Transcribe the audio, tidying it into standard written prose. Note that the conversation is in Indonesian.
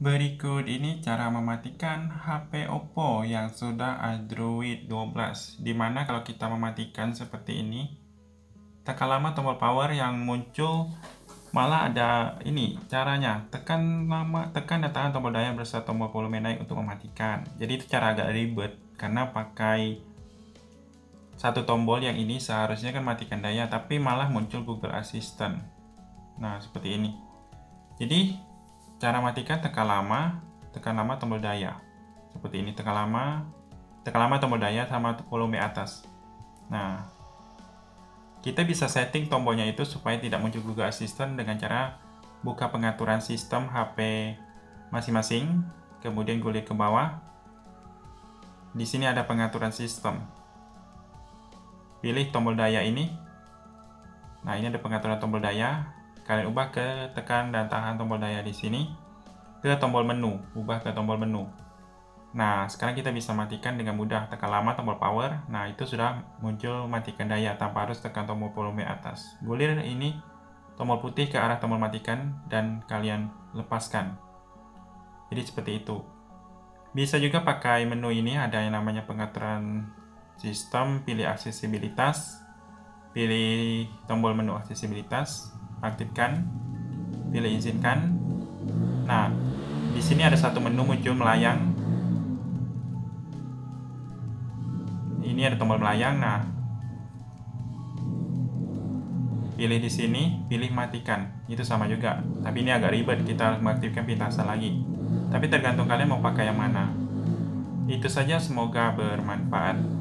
Berikut ini cara mematikan HP Oppo yang sudah Android 12. Dimana kalau kita mematikan seperti ini, tekan lama tombol power yang muncul malah ada ini caranya. Tekan dan tahan tombol daya beserta tombol volume naik untuk mematikan. Jadi itu cara agak ribet karena pakai satu tombol yang ini seharusnya kan matikan daya, tapi malah muncul Google Assistant. Nah, seperti ini. Jadi cara matikan tekan lama tombol daya. Seperti ini, tekan lama tombol daya sama volume atas. Nah, kita bisa setting tombolnya itu supaya tidak muncul Google Assistant dengan cara buka pengaturan sistem HP masing-masing, kemudian gulir ke bawah. Di sini ada pengaturan sistem. Pilih tombol daya ini. Nah, ini ada pengaturan tombol daya. Kalian ubah ke tekan dan tahan tombol daya di sini ke tombol menu, ubah ke tombol menu. Nah, sekarang kita bisa matikan dengan mudah. Tekan lama tombol power. Nah, itu sudah muncul matikan daya tanpa harus tekan tombol volume atas. Gulir ini tombol putih ke arah tombol matikan dan kalian lepaskan. Jadi seperti itu. Bisa juga pakai menu ini, ada yang namanya pengaturan sistem, pilih aksesibilitas, pilih tombol menu aksesibilitas, aktifkan, pilih izinkan. Nah, di sini ada satu menu muncul melayang. Ini ada tombol melayang. Nah, pilih di sini, pilih matikan. Itu sama juga. Tapi ini agak ribet, kita harus mengaktifkan pintasan lagi. Tapi tergantung kalian mau pakai yang mana. Itu saja, semoga bermanfaat.